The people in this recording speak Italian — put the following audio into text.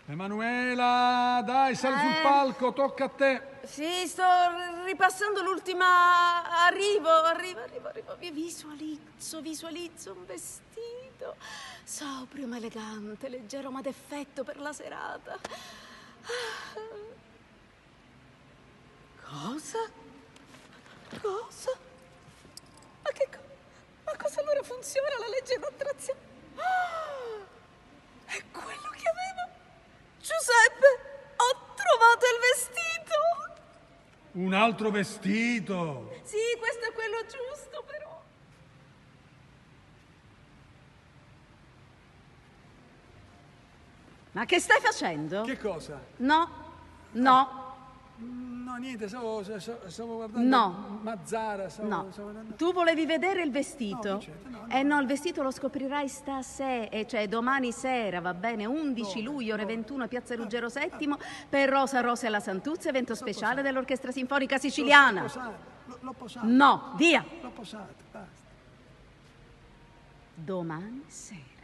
Emanuela, dai, sali sul palco, tocca a te. Sì, sto ripassando l'ultima... Arrivo. Visualizzo un vestito sobrio ma elegante, leggero ma d'effetto per la serata. Cosa? Ma cosa allora funziona la legge d'attrazione? È quello che avevo! Giuseppe, ho trovato il vestito! Un altro vestito? Sì, questo è quello giusto, però. Ma che stai facendo? Che cosa? No. No, niente, stavo guardando. No. Mazzara, No. stavo guardando. Tu volevi vedere il vestito? No, certo, no. No, il vestito lo scoprirai stasera, cioè domani sera, va bene? 11 luglio, ore 21, Piazza Ruggero VII, per Rosa e la Santuzza, evento speciale dell'Orchestra Sinfonica Siciliana. L'ho posato. No, via! L'ho posato, basta. Domani sera.